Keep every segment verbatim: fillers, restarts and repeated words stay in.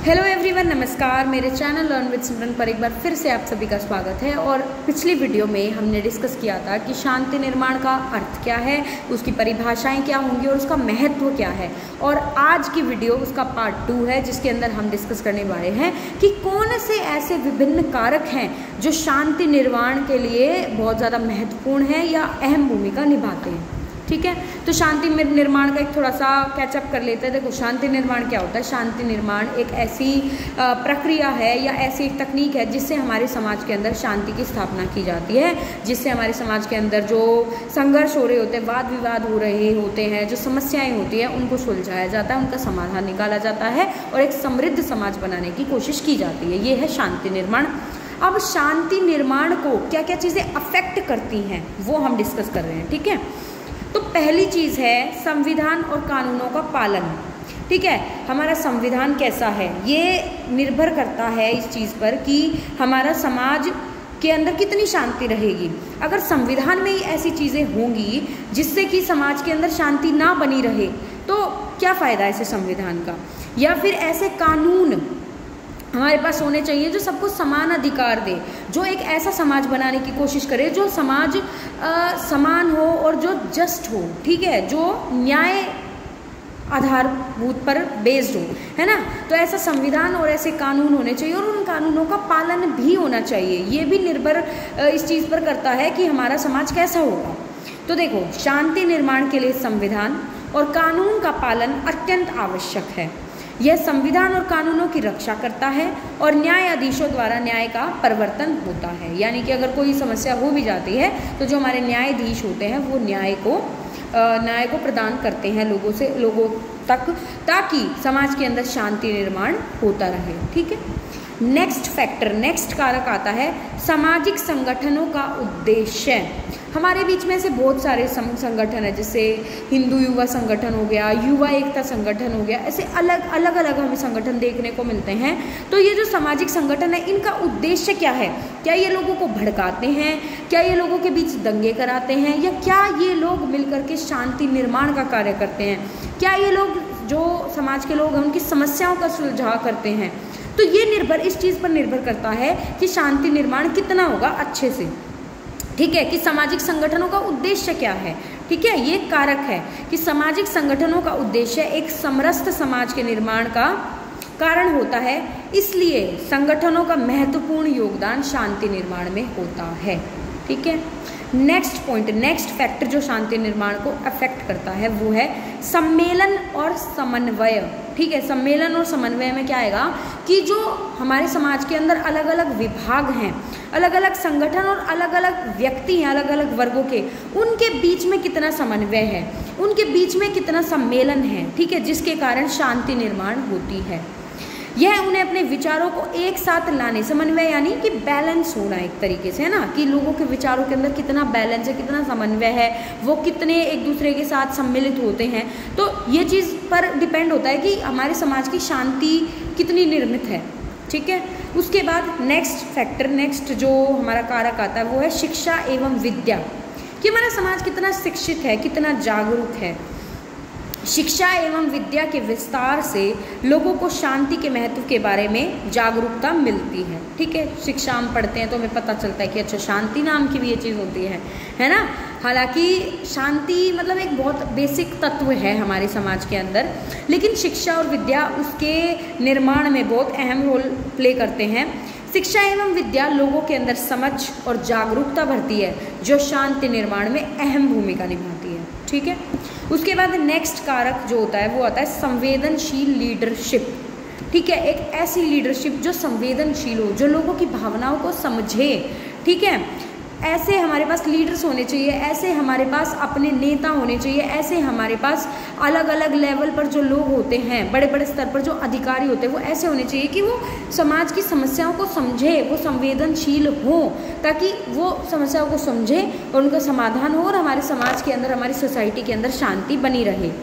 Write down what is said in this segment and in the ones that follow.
Hello everyone, नमस्कार। मेरे channel learn with सिमरन पर एक बार फिर से आप सभी का स्वागत है। और पिछली वीडियो में हमने डिस्कस किया था कि शांति निर्माण का अर्थ क्या है, उसकी परिभाषाएं क्या होंगी और उसका महत्व क्या है। और आज की वीडियो उसका पार्ट टू है, जिसके अंदर हम डिस्कस करने वाले हैं कि कौन से ऐसे विभिन्न कारक हैं जो शांति निर्माण के लिए बहुत ज़्यादा महत्वपूर्ण है या अहम भूमिका निभाते हैं। ठीक है, तो शांति निर्माण का एक थोड़ा सा कैचअप कर लेते हैं। देखो, शांति निर्माण क्या होता है। शांति निर्माण एक ऐसी प्रक्रिया है या ऐसी एक तकनीक है जिससे हमारे समाज के अंदर शांति की स्थापना की जाती है, जिससे हमारे समाज के अंदर जो संघर्ष हो रहे होते हैं, वाद विवाद हो रहे होते हैं, जो समस्याएं होती हैं, उनको सुलझाया जाता है, उनका समाधान निकाला जाता है और एक समृद्ध समाज बनाने की कोशिश की जाती है। ये है शांति निर्माण। अब शांति निर्माण को क्या क्या चीज़ें अफेक्ट करती हैं वो हम डिस्कस कर रहे हैं। ठीक है, तो पहली चीज़ है संविधान और कानूनों का पालन। ठीक है, हमारा संविधान कैसा है ये निर्भर करता है इस चीज़ पर कि हमारा समाज के अंदर कितनी शांति रहेगी। अगर संविधान में ही ऐसी चीज़ें होंगी जिससे कि समाज के अंदर शांति ना बनी रहे तो क्या फ़ायदा ऐसे संविधान का। या फिर ऐसे कानून हमारे पास होने चाहिए जो सबको समान अधिकार दे, जो एक ऐसा समाज बनाने की कोशिश करे जो समाज आ, समान हो और जो जस्ट हो। ठीक है, जो न्याय आधारभूत पर बेस्ड हो, है ना। तो ऐसा संविधान और ऐसे कानून होने चाहिए और उन कानूनों का पालन भी होना चाहिए। ये भी निर्भर इस चीज़ पर करता है कि हमारा समाज कैसा होगा। तो देखो, शांति निर्माण के लिए संविधान और कानून का पालन अत्यंत आवश्यक है। यह संविधान और कानूनों की रक्षा करता है और न्यायाधीशों द्वारा न्याय का परिवर्तन होता है। यानी कि अगर कोई समस्या हो भी जाती है तो जो हमारे न्यायाधीश होते हैं वो न्याय को न्याय को प्रदान करते हैं लोगों से लोगों तक, ताकि समाज के अंदर शांति निर्माण होता रहे। ठीक है, नेक्स्ट फैक्टर, नेक्स्ट कारक आता है सामाजिक संगठनों का उद्देश्य। हमारे बीच में से बहुत सारे संगठन है, जैसे हिंदू युवा संगठन हो गया, युवा एकता संगठन हो गया, ऐसे अलग अलग अलग हमें संगठन देखने को मिलते हैं। तो ये जो सामाजिक संगठन है, इनका उद्देश्य क्या है? क्या ये लोगों को भड़काते हैं? क्या ये लोगों के बीच दंगे कराते हैं? या क्या ये लोग मिलकर के शांति निर्माण का कार्य करते हैं? क्या ये लोग जो समाज के लोग हैं उनकी समस्याओं का सुलझाव करते हैं? तो ये निर्भर इस चीज़ पर निर्भर करता है कि शांति निर्माण कितना होगा अच्छे से। ठीक है, कि सामाजिक संगठनों का उद्देश्य क्या है। ठीक है, ये कारक है कि सामाजिक संगठनों का उद्देश्य एक समरसत समाज के निर्माण का कारण होता है, इसलिए संगठनों का महत्वपूर्ण योगदान शांति निर्माण में होता है। ठीक है, नेक्स्ट पॉइंट, नेक्स्ट फैक्टर जो शांति निर्माण को अफेक्ट करता है वो है सम्मेलन और समन्वय। ठीक है, सम्मेलन और समन्वय में क्या आएगा कि जो हमारे समाज के अंदर अलग अलग विभाग हैं, अलग अलग संगठन और अलग अलग व्यक्ति हैं, अलग अलग वर्गों के, उनके बीच में कितना समन्वय है, उनके बीच में कितना सम्मेलन है। ठीक है, जिसके कारण शांति निर्माण होती है। यह उन्हें अपने विचारों को एक साथ लाने, समन्वय यानी कि बैलेंस होना एक तरीके से, है ना, कि लोगों के विचारों के अंदर कितना बैलेंस है, कितना समन्वय है, वो कितने एक दूसरे के साथ सम्मिलित होते हैं। तो ये चीज़ पर डिपेंड होता है कि हमारे समाज की शांति कितनी निर्मित है। ठीक है, उसके बाद नेक्स्ट फैक्टर, नेक्स्ट जो हमारा कारक आता है वो है शिक्षा एवं विद्या, कि हमारा समाज कितना शिक्षित है, कितना जागरूक है। शिक्षा एवं विद्या के विस्तार से लोगों को शांति के महत्व के बारे में जागरूकता मिलती है। ठीक है, शिक्षा हम पढ़ते हैं तो हमें पता चलता है कि अच्छा, शांति नाम की भी ये चीज़ होती है, है ना। हालांकि शांति मतलब एक बहुत बेसिक तत्व है हमारे समाज के अंदर, लेकिन शिक्षा और विद्या उसके निर्माण में बहुत अहम रोल प्ले करते हैं। शिक्षा एवं विद्या लोगों के अंदर समझ और जागरूकता भरती है, जो शांति निर्माण में अहम भूमिका निभाती है। ठीक है, उसके बाद नेक्स्ट कारक जो होता है वो आता है संवेदनशील लीडरशिप। ठीक है, एक ऐसी लीडरशिप जो संवेदनशील हो, जो लोगों की भावनाओं को समझे। ठीक है, ऐसे हमारे पास लीडर्स होने चाहिए, ऐसे हमारे पास अपने नेता होने चाहिए, ऐसे हमारे पास अलग अलग लेवल पर जो लोग होते हैं, बड़े बड़े स्तर पर जो अधिकारी होते हैं, वो ऐसे होने चाहिए कि वो समाज की समस्याओं को समझे, वो संवेदनशील हो, ताकि वो समस्याओं को समझे और उनका समाधान हो और हमारे समाज के अंदर, हमारी सोसाइटी के अंदर शांति बनी रहे।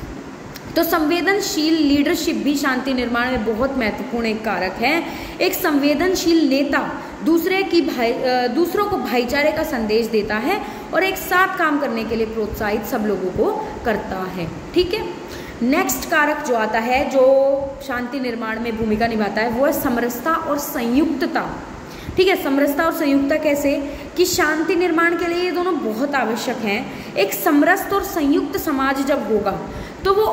तो संवेदनशील लीडरशिप भी शांति निर्माण में बहुत महत्वपूर्ण एक कारक है। एक संवेदनशील नेता दूसरे की भाई दूसरों को भाईचारे का संदेश देता है और एक साथ काम करने के लिए प्रोत्साहित सब लोगों को करता है। ठीक है, नेक्स्ट कारक जो आता है जो शांति निर्माण में भूमिका निभाता है वो है समरसता और संयुक्तता। ठीक है, समरसता और संयुक्तता कैसे कि शांति निर्माण के लिए ये दोनों बहुत आवश्यक हैं। एक समरस और संयुक्त समाज जब होगा तो वो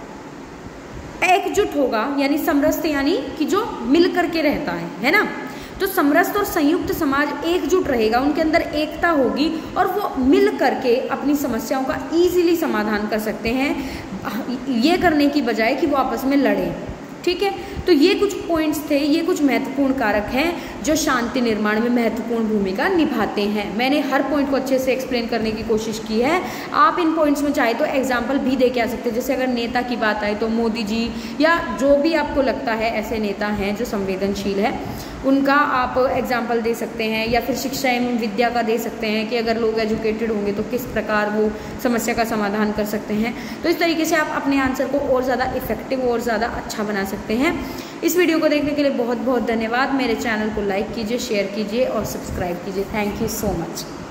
एकजुट होगा, यानी समरस यानी कि जो मिल करके रहता है है ना। तो समरस और संयुक्त समाज एकजुट रहेगा, उनके अंदर एकता होगी और वो मिल करके अपनी समस्याओं का इजीली समाधान कर सकते हैं, ये करने की बजाय कि वो आपस में लड़े। ठीक है, तो ये कुछ पॉइंट्स थे, ये कुछ महत्वपूर्ण कारक हैं जो शांति निर्माण में महत्वपूर्ण भूमिका निभाते हैं। मैंने हर पॉइंट को अच्छे से एक्सप्लेन करने की कोशिश की है। आप इन पॉइंट्स में चाहे तो एग्जाम्पल भी दे के आ सकते हैं। जैसे अगर नेता की बात आए तो मोदी जी या जो भी आपको लगता है ऐसे नेता हैं जो संवेदनशील है, उनका आप एग्जाम्पल दे सकते हैं। या फिर शिक्षा एवं विद्या का दे सकते हैं कि अगर लोग एजुकेटेड होंगे तो किस प्रकार वो समस्या का समाधान कर सकते हैं। तो इस तरीके से आप अपने आंसर को और ज़्यादा इफेक्टिव और ज़्यादा अच्छा बना सकते हैं। इस वीडियो को देखने के लिए बहुत बहुत धन्यवाद। मेरे चैनल को लाइक कीजिए, शेयर कीजिए और सब्सक्राइब कीजिए। Thank you so much.